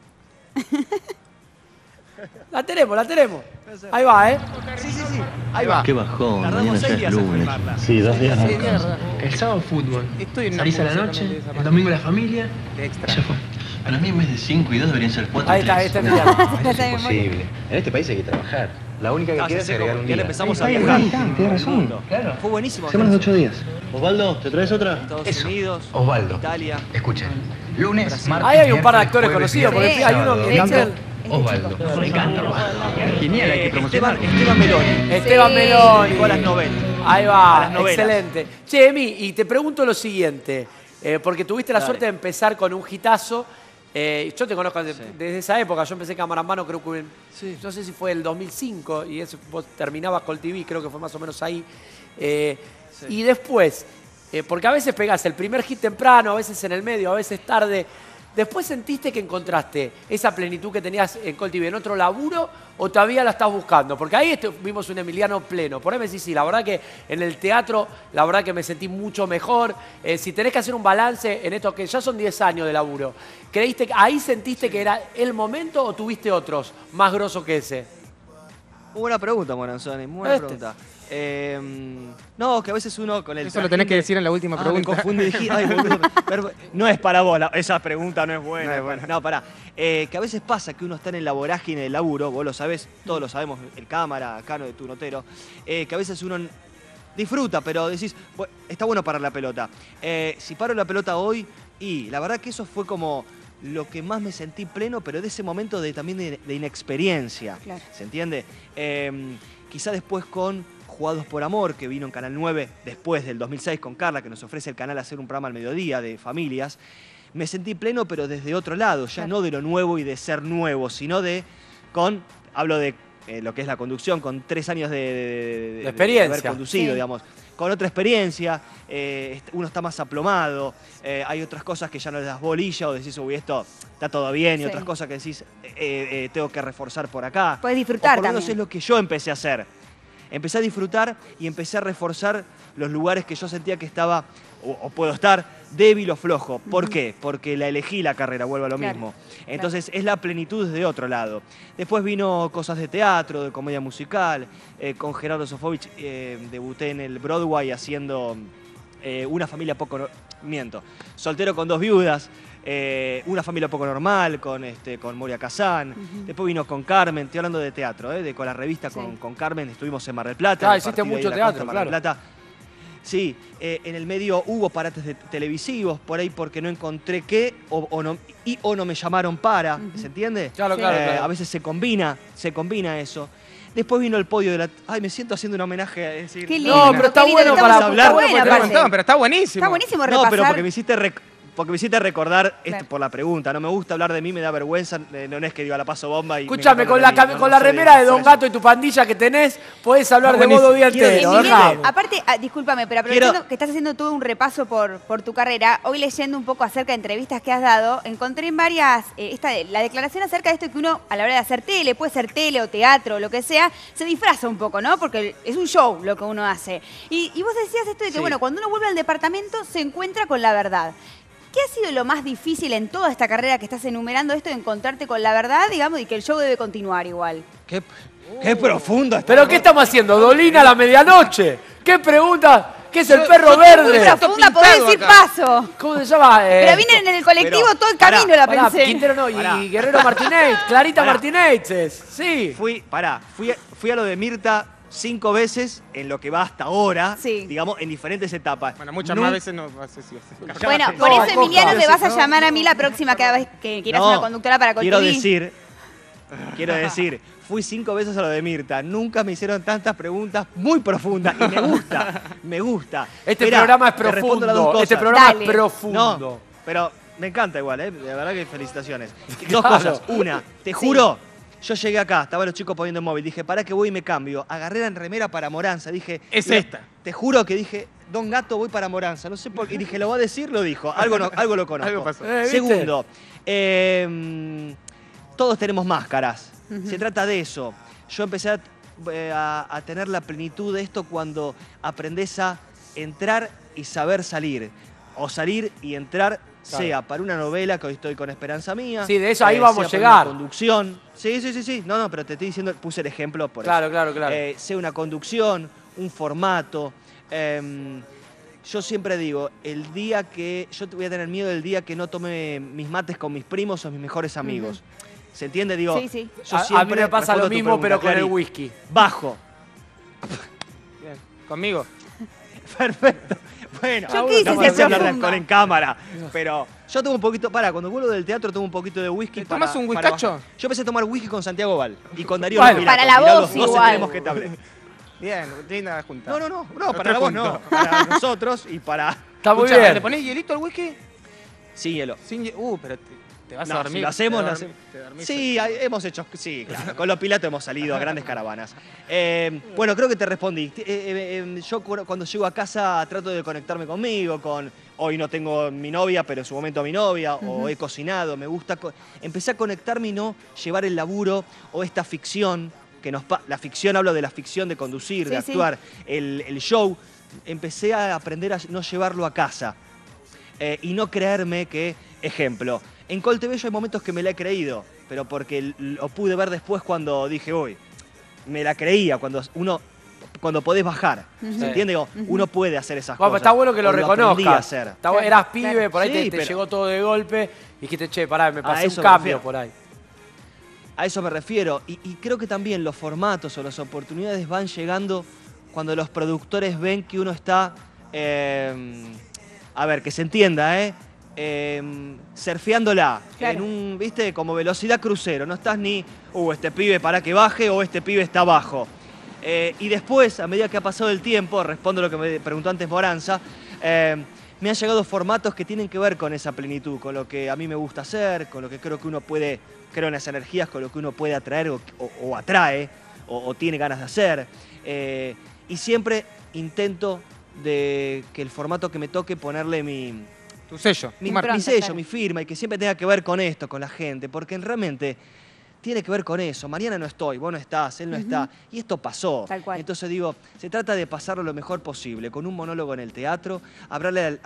La tenemos. Ahí va, ¿eh? Sí. Ahí va. Qué bajón, Tardamos mañana 6 ya es días en lunes. filmarla. Sí, 2 días no Sí, alcanza. mierda. El sábado fútbol. Estoy en una Salís a la publicidad noche, también de esa el parte. domingo la familia. De extra. Ya fue. Para mí en vez de 5 y 2 deberían ser 4 Ahí y está, 3. este es No, Emiliano. es imposible. En este país hay que trabajar. La única que Ah, queda ya es sé agregar cómo, un ya día. empezamos a Está viajar. bien, tienes razón. Claro. Fue buenísimo. Semanas de 8 días. Osvaldo, ¿te traes otra? Estados Eso. Unidos, Osvaldo. Italia. Escuchen. Lunes, martes, Ahí hay un par de miércoles, actores jueves, conocidos, porque viernes, hay uno sábado, que domingo. dice Osvaldo. Me encanta Osvaldo. Genial, hay que promocionar. Esteban Meloni. Esteban Sí. Meloni. Llegó a las novelas. Ahí A va, las novelas. excelente. Che, Emi, y te pregunto lo siguiente, porque tuviste la Dale. suerte de empezar con un hitazo. Yo te conozco desde esa época, yo empecé Cámara en Mano, creo que no sé si fue el 2005, y eso, vos terminabas Col TV, creo que fue más o menos ahí. Y después, porque a veces pegás el primer hit temprano, a veces en el medio, a veces tarde. ¿Después sentiste que encontraste esa plenitud que tenías en Col TV en otro laburo o todavía la estás buscando? Porque ahí vimos un Emiliano pleno. Por ahí me decís, sí, la verdad que en el teatro, la verdad que me sentí mucho mejor. Si tenés que hacer un balance en esto, que ya son 10 años de laburo, ¿creíste que ahí sentiste que era el momento o tuviste otros más grosos que ese? Muy buena pregunta, Moranzoni, muy buena pregunta. No, que a veces uno con el... Eso lo tenés que decir en la última Me pregunta. confundí, dije, ay, boludo. No es para vos, esa pregunta no es buena. No, pará. Que a veces pasa que uno está en la vorágine del laburo, vos lo sabés, todos lo sabemos, el cámara, Cano de tu notero, que a veces uno disfruta, pero decís, está bueno parar la pelota. Si paro la pelota hoy, y la verdad que eso fue como lo que más me sentí pleno, pero de ese momento también de inexperiencia. Claro. ¿Se entiende? Quizá después con Jugados por Amor, que vino en Canal 9 después del 2006 con Carla, que nos ofrece el canal hacer un programa al mediodía de familias, me sentí pleno, pero desde otro lado, ya no de lo nuevo y de ser nuevo, sino hablo de lo que es la conducción, con 3 años de experiencia. haber conducido, Sí. digamos. Con otra experiencia, uno está más aplomado, hay otras cosas que ya no le das bolilla o decís, uy, esto está todo bien, y Sí. otras cosas que decís, tengo que reforzar por acá. Puedes disfrutar O por lo menos también. es lo que yo empecé a hacer. Empecé a disfrutar y empecé a reforzar los lugares que yo sentía que estaba, o puedo estar, débil o flojo. ¿Por qué? Porque la elegí la carrera, vuelvo a lo Claro, mismo. Entonces es la plenitud desde otro lado. Después vino cosas de teatro, de comedia musical. Con Gerardo Sofovich debuté en el Broadway haciendo Una familia poco... Miento. Soltero con 2 viudas. Una familia poco normal con Moria Kazán. Después vino con Carmen, estoy hablando de teatro, con la revista con Carmen, estuvimos en Mar del Plata. Ah, en el hiciste partido ahí mucho de la costa teatro, de Mar del claro. Plata. Sí, en el medio hubo parates televisivos por ahí porque no encontré qué o no me llamaron para, ¿se entiende? Claro, claro. A veces se combina eso. Después vino el podio de la... Ay, me siento haciendo un homenaje. Es decir, Qué lindo. No, pero está qué lindo, bueno estamos- para está hablar, bueno, porque aparte. Pero está buenísimo. Está buenísimo No, repasar. pero porque me hiciste porque me hiciste recordar esto Claro. por la pregunta. No me gusta hablar de mí, me da vergüenza. No es que digo la paso bomba y. Escúchame, con la remera de Don Gato y tu pandilla que tenés, podés hablar de modo día entero. Emiliano, ¿verdad? aparte, discúlpame, pero aprovechando que estás haciendo todo un repaso por tu carrera, hoy leyendo un poco acerca de entrevistas que has dado, encontré en varias, la declaración acerca de esto que uno a la hora de hacer tele, puede ser tele o teatro o lo que sea, se disfraza un poco, ¿no? Porque es un show lo que uno hace. Y vos decías esto de que, Sí. bueno, cuando uno vuelve al departamento se encuentra con la verdad. ¿Qué ha sido lo más difícil en toda esta carrera que estás enumerando esto de encontrarte con la verdad, digamos, y que el show debe continuar igual? Qué profundo. ¿Pero qué estamos haciendo? ¿Dolina a la medianoche? ¿Qué pregunta? ¿Qué es el perro verde? Muy profunda, podés decir paso. ¿Cómo se llama? Pero vine en el colectivo todo el camino, la Pará, pensé. Quintero no, Pará. y Guerrero Martínez, Clarita Pará. Martínez, sí. Fui a lo de Mirta 5 veces en lo que va hasta ahora, digamos, en diferentes etapas. Bueno, muchas más veces no sé si Bueno, por eso, Emiliano, me vas a llamar a mí la próxima cada vez que quieras una conductora para quiero Coltubí. decir, fui 5 veces a lo de Mirta. Nunca me hicieron tantas preguntas muy profundas y me gusta. Este Esperá, programa es te respondo las dos profundo. Este cosas. programa Dale. es profundo. No, pero me encanta igual, ¿eh? De verdad que felicitaciones. Claro. Dos cosas. Una, te juro, yo llegué acá, estaban los chicos poniendo el móvil, dije, ¿para qué voy y me cambio? Agarré la remera para Moranza, dije... Es mira, esta. Te juro que dije, Don Gato, voy para Moranza. No sé por qué. Y dije, ¿lo va a decir? Lo dijo. Algo lo conozco. Algo pasó. ¿viste? Segundo, todos tenemos máscaras. Se trata de eso. Yo empecé a tener la plenitud de esto cuando aprendés a entrar y saber salir. O salir y entrar, Claro. sea para una novela, que hoy estoy con Esperanza Mía. Sí, de eso ahí vamos sea a para llegar. una conducción. Sí. No, pero te estoy diciendo, puse el ejemplo por Claro, eso. claro. Sea una conducción, un formato. Yo siempre digo, el día que... Yo te voy a tener miedo el día que no tome mis mates con mis primos o mis mejores amigos. ¿Se entiende? Digo, Sí, sí. yo A mí siempre me pasa respondo lo a tu mismo, pregunta, pero con el Clary. whisky. Bajo. Bien. ¿Conmigo? Perfecto. Bueno, Yo quise no ser podemos hablar de profunda. alcohol en cámara, pero yo tomo un poquito... cuando vuelvo del teatro tomo un poquito de whisky. ¿Te tomás un whiskacho? Yo empecé a tomar whisky con Santiago Val y con Darío Bueno, Lopilato. para la Mirá, voz los dos igual. extremos que te hablé. Bien, linda junta. No, para la voz no. Para nosotros y para... Está muy Escuchame, bien. ¿le ponés hielito al whisky? Sin hielo. Pero te vas a No, dormir. si lo hacemos, te lo dormís- hacemos. te dormís. Sí, hemos hecho, sí, claro. Con los Pilatos hemos salido a grandes caravanas. Bueno, creo que te respondí. Yo cuando llego a casa trato de conectarme conmigo, hoy no tengo mi novia, pero en su momento mi novia, o he cocinado, me gusta. Empecé a conectarme y no llevar el laburo o esta ficción, la ficción, hablo de la ficción de conducir, de Sí, sí. actuar, el show. Empecé a aprender a no llevarlo a casa. Y no creerme que, ejemplo, en Coltebello hay momentos que me la he creído, pero porque lo pude ver después cuando dije, uy, me la creía, cuando podés bajar, ¿se entiende? Digo, uno puede hacer esas Bueno, cosas. pero está bueno que lo o aprendí a reconozcas. hacer. Eras pibe, por ahí Sí, te pero- llegó todo de golpe y dijiste, che, pará, me pasé un eso me cambio refiero. por ahí. A eso me refiero. Y creo que también los formatos o las oportunidades van llegando cuando los productores ven que uno está, a ver, que se entienda, surfeándola Claro. en un, viste, como velocidad crucero. No estás ni, este pibe para que baje o este pibe está abajo. Y después, a medida que ha pasado el tiempo, respondo lo que me preguntó antes Moranza, me han llegado formatos que tienen que ver con esa plenitud, con lo que a mí me gusta hacer, con lo que creo que uno puede, creo en las energías, con lo que uno puede atraer o atrae o tiene ganas de hacer. Y siempre intento de que el formato que me toque ponerle Tu sello. mi Impronta, sello, claro. mi firma, y que siempre tenga que ver con esto, con la gente, porque realmente tiene que ver con eso. Mariana no estoy, vos no estás, él no está, y esto pasó. Tal cual. Entonces digo, se trata de pasarlo lo mejor posible, con un monólogo en el teatro, hablarle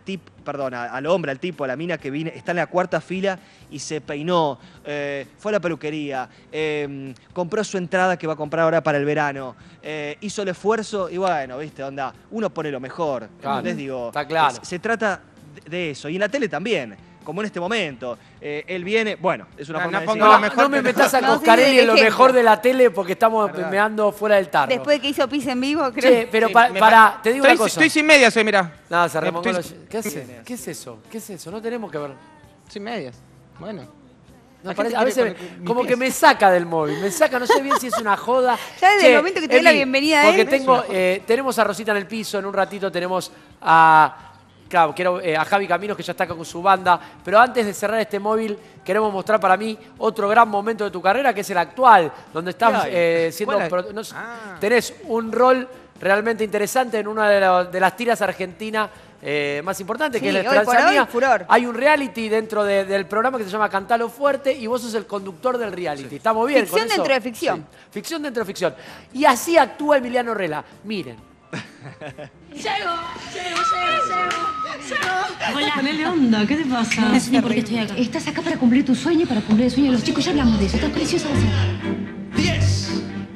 al hombre, al tipo, a la mina que está en la cuarta fila y se peinó, fue a la peluquería, compró su entrada que va a comprar ahora para el verano, hizo el esfuerzo y bueno, viste, onda, uno pone lo mejor. Claro, ¿Entendés? Digo, está claro. se trata de eso. Y en la tele también, como en este momento. Él viene, bueno, es una No, forma no de pongo decirlo. lo mejor, No me metas a No, sí, Coscarelli en lo ejemplo. mejor de la tele porque estamos Verdad. meando fuera del tarro. Después de que hizo pis en vivo, creo. Che, pero Sí, te digo estoy, una cosa. Estoy sin medias hoy, mirá. No, se remongó Estoy- los- ¿Qué es eso? ¿Qué es eso? No tenemos que ver. Sin medias. Bueno. No, La parece- gente a veces quiere con- como mis que pies. me saca del móvil. Me saca, no sé bien si es una joda. Ya desde el Che, momento que te doy la Emi, bienvenida a porque él. tenemos a Rosita en el piso, en un ratito tenemos a claro, quiero a Javi Caminos, que ya está con su banda. Pero antes de cerrar este móvil, queremos mostrar para mí otro gran momento de tu carrera, que es el actual, donde estás siendo... Tenés un rol realmente interesante en una de las tiras argentinas más importantes, que es La Esperanza Mía. Hay un reality dentro del programa que se llama Cantalo Fuerte y vos sos el conductor del reality. Sí. ¿Estamos bien ficción con eso? Dentro de ficción. Sí. Ficción dentro de ficción. Y así actúa Emiliano Rela. Miren. Llego. Hola. Ponele onda, ¿qué te pasa? No sé por qué estoy acá. Estás acá para cumplir tu sueño, para cumplir el sueño de los chicos. Ya hablamos de eso. Estás preciosa de ser. 10.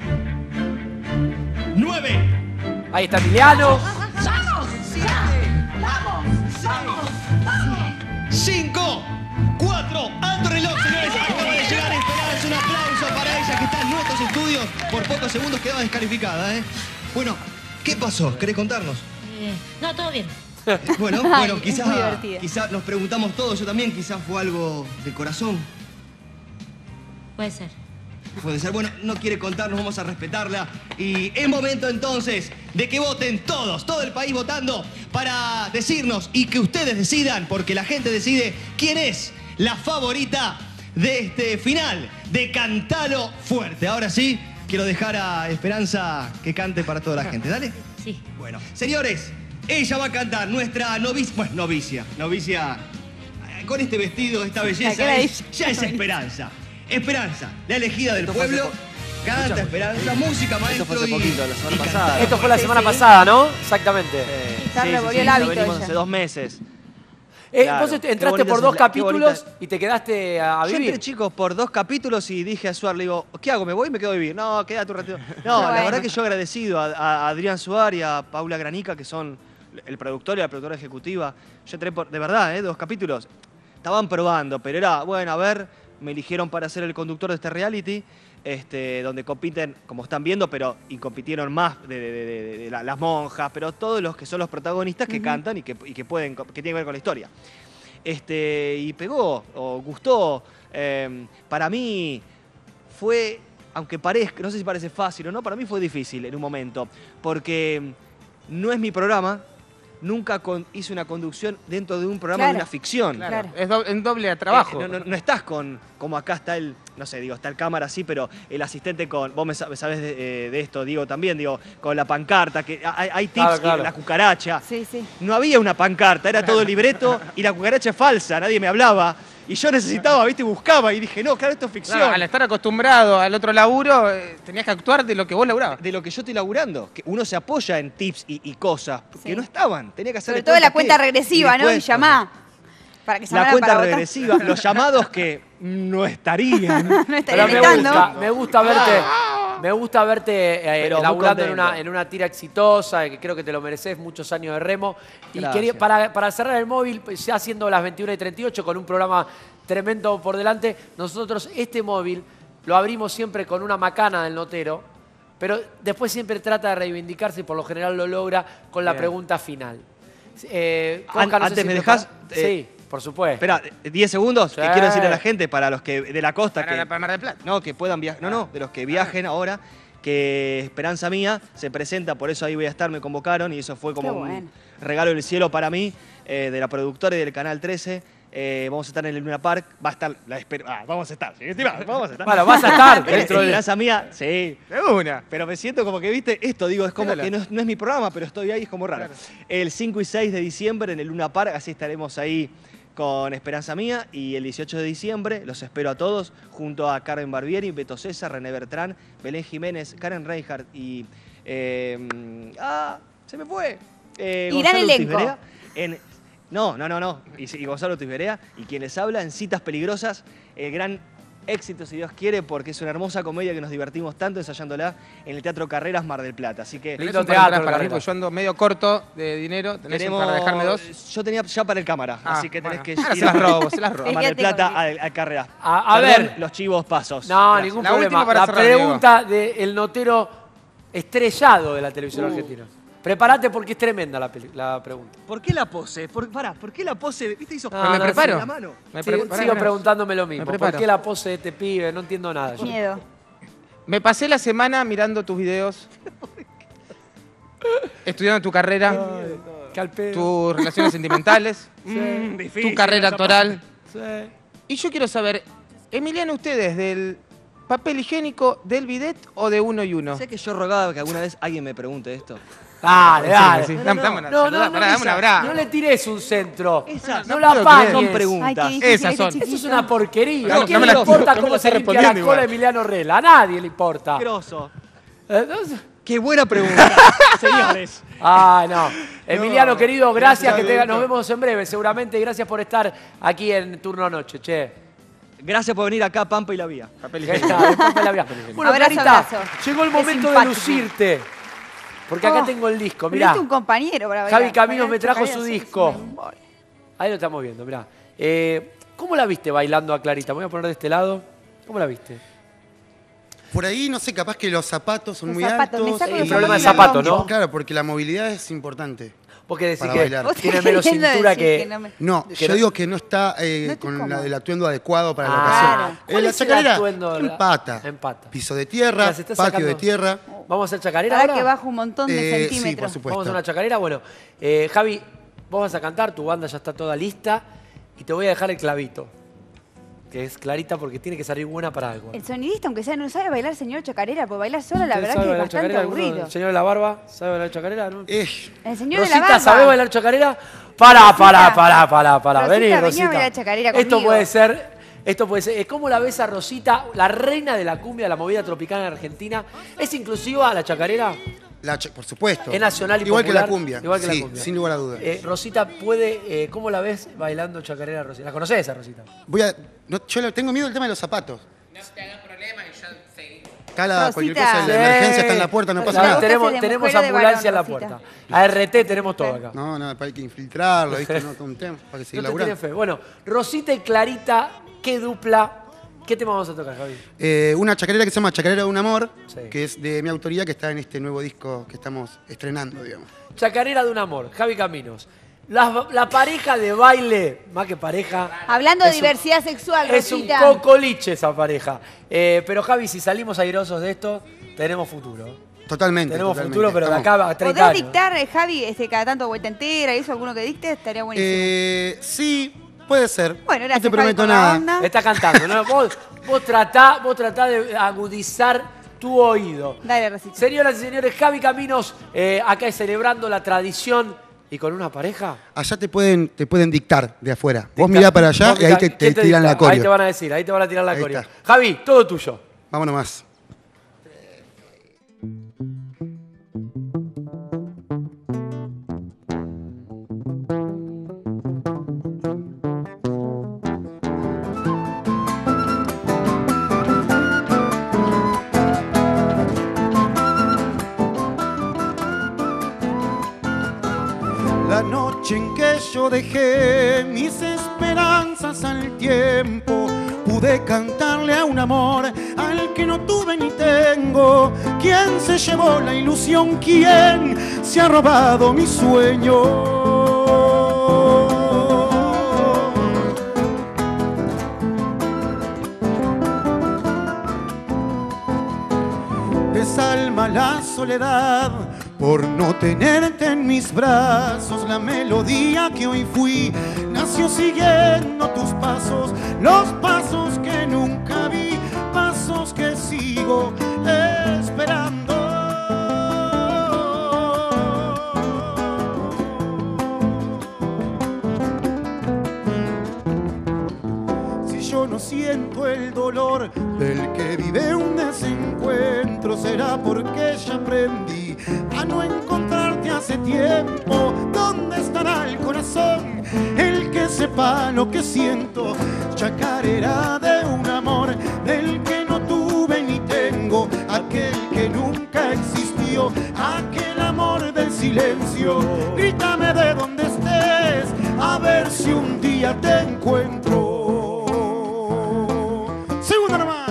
9. Ahí está Emiliano. ¡Vamos! 5, 4, alto reloj, señores. Acaba de llegar Esperanza. Un aplauso para ella que está en nuestros estudios. Por pocos segundos quedaba descalificada, ¿eh? Bueno, ¿qué pasó? ¿Querés contarnos? No, todo bien. Bueno, quizás nos preguntamos todos, yo también, quizás fue algo de corazón. Puede ser. Puede ser, bueno, no quiere contarnos, vamos a respetarla. Y es momento entonces de que voten todos, todo el país votando para decirnos y que ustedes decidan, porque la gente decide quién es la favorita de este final de Cantalo Fuerte. Ahora sí, quiero dejar a Esperanza que cante para toda la gente, ¿dale? Sí. Bueno, señores, ella va a cantar, nuestra novicia, con este vestido, esta belleza, ya es Esperanza. Esperanza, la elegida del pueblo, canta Esperanza, música, maestro. Esto fue hace poquito, la semana pasada. Esto fue la semana pasada, ¿no? Exactamente. Revolvió el hábito venimos ella. hace 2 meses. Vos entraste por 2 capítulos y te quedaste a vivir. Yo entré, chicos, por 2 capítulos y dije a Suar, le digo, ¿qué hago? ¿Me voy y me quedo a vivir? No, quédate un ratito. No, la verdad que yo agradecido a Adrián Suar y a Paula Granica, que son el productor y la productora ejecutiva. Yo entré por, de verdad, 2 capítulos. Estaban probando, pero era, bueno, a ver, me eligieron para ser el conductor de este reality, donde compiten, como están viendo, pero y compitieron más de las monjas, pero todos los que son los protagonistas que cantan y que tienen que ver con la historia. Y pegó, o gustó. Para mí fue, aunque parezca, no sé si parece fácil o no, para mí fue difícil en un momento, porque no es mi programa. Nunca hice una conducción dentro de un programa de una ficción. Claro. Es en doble trabajo. No estás como acá está el, no sé, digo, está el cámara así, pero el asistente con, vos me sabés de esto, digo, también, digo, con la pancarta, que hay tips, claro. La cucaracha. Sí. No había una pancarta, era todo libreto y la cucaracha es falsa, nadie me hablaba. Y yo necesitaba, ¿viste? Buscaba y dije, no, claro, esto es ficción. Claro, al estar acostumbrado al otro laburo, tenías que actuar de lo que vos laburabas. De lo que yo estoy laburando. Que uno se apoya en tips y cosas que no estaban. Tenía que hacer. Sobre todo la cuenta regresiva, ¿no? Y llamá. Para que se la cuenta regresiva, los llamados que no estarían. No estarían. Me gusta verte. Me gusta verte laburando en una tira exitosa, que creo que te lo mereces, muchos años de remo. Y quería, para cerrar el móvil, ya siendo las 21:38, con un programa tremendo por delante, nosotros este móvil lo abrimos siempre con una macana del notero, pero después siempre trata de reivindicarse y por lo general lo logra con la pregunta final. Antes me dejás... Sí. Por supuesto. Espera, 10 segundos. Sí. Que quiero decirle a la gente, para los que de la costa, para Mar del Plata. No, que puedan viajar. No, de los que viajen ahora, que Esperanza Mía se presenta, por eso ahí voy a estar, me convocaron y eso fue como un regalo del cielo para mí, de la productora y del Canal 13. Vamos a estar en el Luna Park. Va a estar vamos a estar. Vamos a estar. Bueno, vas a estar dentro de Esperanza Mía, sí. De una. Pero me siento como que, viste, esto, digo, es como que no es mi programa, pero estoy ahí, es como raro. Claro. El 5 y 6 de diciembre en el Luna Park, así estaremos ahí con Esperanza Mía, y el 18 de diciembre los espero a todos junto a Carmen Barbieri, Beto César, René Bertrán, Belén Jiménez, Karen Reinhardt y... se me fue. Y gran elenco. No. Y Gonzalo Tisberea, y quien les habla en Citas Peligrosas, el gran éxito, si Dios quiere, porque es una hermosa comedia que nos divertimos tanto ensayándola en el Teatro Carreras Mar del Plata. Así que... Lindo teatro para mí, porque yo ando medio corto de dinero. ¿Tenés para dejarme 2? Yo tenía ya para el cámara, así que tenés que ir se las robo. A Mar del Plata, al Carreras. A ver. Los chivos pasos. No, gracias. Ningún problema. La pregunta del notero estrellado de la televisión argentina. Prepárate porque es tremenda la pregunta. ¿Por qué la pose? ¿Por qué la pose? ¿Viste? Hizo me preparo. La mano. Sigo preguntándome lo mismo. ¿Por qué la pose de este pibe? No entiendo nada. Miedo. Me pasé la semana mirando tus videos, estudiando tu carrera. tus relaciones sentimentales, difícil, tu carrera actoral. Sí. Y yo quiero saber, Emiliano, ¿ustedes del papel higiénico, del bidet o de uno y uno? Sé que yo rogaba que alguna vez alguien me pregunte esto. Dale, dale. Sí. Dame un abrazo. No le tires un centro. No la puedo apagues. creer. Son preguntas. Ay, Esas son. Eso es una porquería. No, ¿A quién no me le la- importa no me cómo la se está limpia la respondiendo cola de igual. Emiliano Rela? A nadie le importa. Grosso. Entonces- Qué buena pregunta, señores. Ah, no. Emiliano, querido, gracias. Gracias, Nos vemos en breve, seguramente. Gracias por estar aquí en Turno Noche, che. Gracias por venir acá, Pampa y la Vía. Papel Bueno, Abrazo, Clarita, abrazo. llegó el Qué momento de simpático. lucirte. Porque acá Oh, tengo el disco, Pero mirá. es un compañero para bailar. Javi Caminos me trajo Chacarera, su sí, disco. sí. Ahí lo estamos viendo, mirá. ¿Cómo la viste bailando a Clarita? Me voy a poner de este lado. ¿Cómo la viste? Por ahí, no sé, capaz que los zapatos son Los muy zapatos, me altos. saco El los problema de zapatos y zapatos, la ¿no? rompo. Claro, porque la movilidad es importante. Vos que decís Para que bailar. Vos tiene estás menos queriendo cintura decir que... que no me- No, Que yo no- digo que no está estoy con cómoda. el atuendo adecuado para la Ah, ocasión. ¿cuál La es el chacarera atuendo? empata. Empata. Piso de tierra, Mira, se está patio sacando- de tierra. ¿Vamos a hacer chacarera Ahora ahora? que bajo un montón de Sí, centímetros. por supuesto. Vamos a una chacarera. Bueno, Javi, vos vas a cantar, tu banda ya está toda lista y te voy a dejar el clavito, que es Clarita porque tiene que salir buena para algo. El sonidista, aunque sea, no sabe bailar señor chacarera, porque bailar sola la ¿Usted verdad sabe que es bailar bastante chacarera? ¿Alguno? aburrido. ¿El señor de la barba sabe bailar chacarera? ¿No? El señor de Rosita, la barba. ¿sabe bailar chacarera? Pará. Rosita, Vení, venía a Rosita. bailar chacarera Esto conmigo. puede ser. ¿Cómo la ves a Rosita, la reina de la cumbia, de la movida tropical en Argentina? ¿Es inclusiva la chacarera? Por supuesto. Es nacional y Igual popular. que la cumbia. Igual que la Sí, cumbia. sin lugar a dudas. Rosita puede. ¿Cómo la ves bailando chacarera, Rosita? ¿La conoces a Rosita? Yo tengo miedo del tema de los zapatos. No te hagas problema que yo seguí. Acá cualquier Rosita. cosa de la emergencia está en la puerta, no pasa Claro, nada. tenemos de mujer o de ambulancia en la varón, Rosita. puerta. ART tenemos todo acá. No, hay que infiltrarlo, ¿viste? No, todo un tema para que siga No te tienen laburando. fe. Bueno, Rosita y Clarita, qué dupla. ¿Qué tema vamos a tocar, Javi? Una chacarera que se llama Chacarera de un Amor, Sí. que es de mi autoría, que está en este nuevo disco que estamos estrenando, digamos. Chacarera de un amor, Javi Caminos. La pareja de baile, más que pareja. Hablando de es un- diversidad sexual, Es un Rosita. cocoliche esa pareja. Pero Javi, si salimos airosos de esto, tenemos futuro. Totalmente. Tenemos totalmente. futuro, pero de Estamos- acá a 30 ¿Podés años. dictar, Javi, cada tanto vuelta entera y eso, alguno que dicte? Estaría buenísimo. Sí, puede ser. Bueno, no gracias, te prometo Javi, por la nada. onda. Está cantando, ¿no? Vos tratá de agudizar tu oído. Dale, Rosita. Señoras y señores, Javi Caminos, acá celebrando la tradición y con una pareja. Allá te pueden dictar de afuera. Vos mirá para allá Vos y ahí mirá, te ¿quién tiran dicta? la coreo. Ahí te van a decir, ahí te van a tirar la Ahí coreo. está. Javi, todo tuyo. Vámonos más. La noche en que yo dejé mis esperanzas al tiempo, pude cantarle a un amor al que no tuve ni tengo. ¿Quién se llevó la ilusión? ¿Quién se ha robado mi sueño? Desalma la soledad por no tenerte en mis brazos. La melodía que hoy fui nació siguiendo tus pasos, los pasos que nunca vi, pasos que sigo esperando. Si yo no siento el dolor del que vive un desencuentro, será porque ya aprendí a no encontrarte hace tiempo. ¿Dónde estará el corazón, el que sepa lo que siento? Chacarera de un amor del que no tuve ni tengo, aquel que nunca existió, aquel amor del silencio. Grítame de donde estés, a ver si un día te encuentro. Segunda nomás.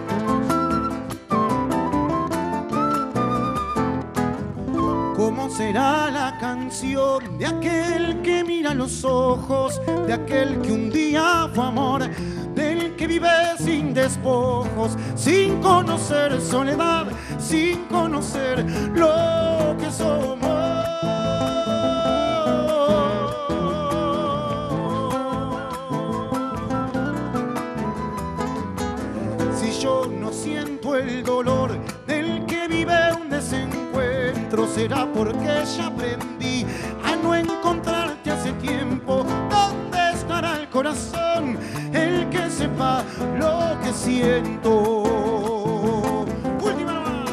¿Cómo se será la canción de aquel que mira los ojos, de aquel que un día fue amor, del que vive sin despojos, sin conocer soledad, sin conocer lo que somos. Si yo no siento el dolor del que vive un desencuentro, será porque ya aprendí a no encontrarte hace tiempo. ¿Dónde estará el corazón, el que sepa lo que siento? Última nomás.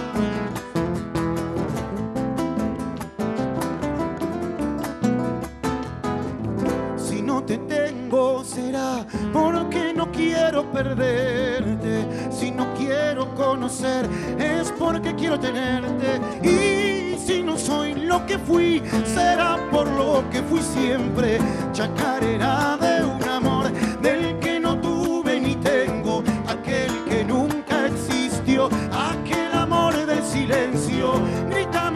Si no te tengo será porque no quiero perderte. Si no quiero conocer es porque quiero tenerte. Y si no soy lo que fui será por lo que fui siempre. Chacarera de un amor del que no tuve ni tengo, aquel que nunca existió, aquel amor del silencio grita